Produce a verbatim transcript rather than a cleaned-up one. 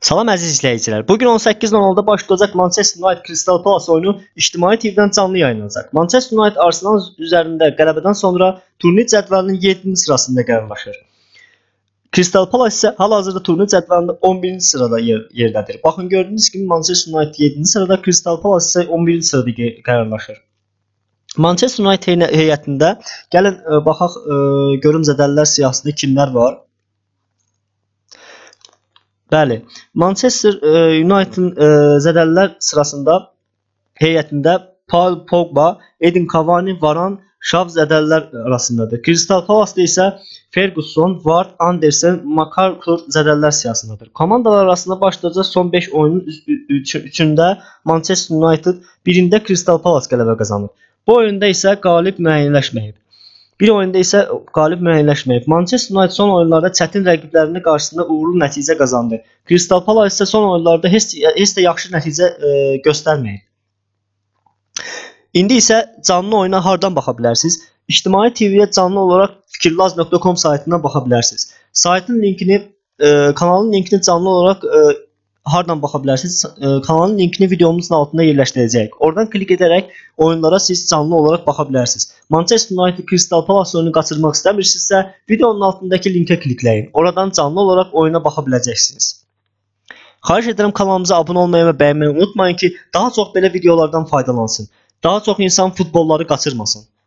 Salam əziz izləyicilər. Bugün on səkkiz nol nolda başlayacaq Manchester United Crystal Palace oyunu İctimai T V'dən canlı yayınlanacaq. Manchester United Arsenal üzərində qələbədən sonra turnir cədvəlinin yeddinci sırasında qərarlaşır. Crystal Palace isə hal-hazırda turnir cədvəlində on birinci sırada yer yerdədir. Baxın, gördüyünüz kimi Manchester United yeddinci sırada, Crystal Palace isə on birinci sırada qərarlaşır. Manchester United heyətində gəlin baxaq, görüm zədəlilər siyahısında kimlər var. Bəli, Manchester United'ın zədəlilər sırasında heyətində Paul Pogba, Edin Cavani, Varane, Şav zədəlilər arasındadır. Crystal Palace'da isə Ferguson, Ward, Anderson, McArthur zədəlilər siyahısındadır. Komandalar arasında başlayacaq son beş oyunun üçündə Manchester United, birində Crystal Palace qələbə qazanır. Bu oyunda isə qalib müəyyənləşməyib. Bir oyunda isə qalib müəyyənləşməyib. Manchester United son oyunlarda çətin rəqiblərinin qarşısında uğurlu nəticə qazandı. Crystal Palace isə son oyunlarda heç, heç də yaxşı nəticə e, göstərməyib. İndi isə canlı oyuna hardan baxa bilərsiniz? İctimai T V'yə canlı olaraq fikirlaz nöqtə com saytından baxa bilərsiniz. Saytın linkini, e, kanalın linkini canlı olaraq e, hardan baxa bilərsiniz? E, kanalın linkini videomuzun altında yerləşdirəcəyik. Oradan klik edərək oyunlara siz canlı olaraq baxa bilərsiniz. Manchester United Crystal Palace oyunu qaçırmaq istəmirsinizsə, videonun altındakı linkə klikləyin. Oradan canlı olaraq oyuna baxa biləcəksiniz. Xahiş edirəm kanalımıza abunə olmayı və bəyənməyi unutmayın ki, daha çox belə videolardan faydalansın. Daha çox insan futbolları qaçırmasın.